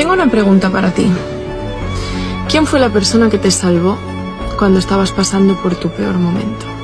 Tengo una pregunta para ti. ¿Quién fue la persona que te salvó cuando estabas pasando por tu peor momento?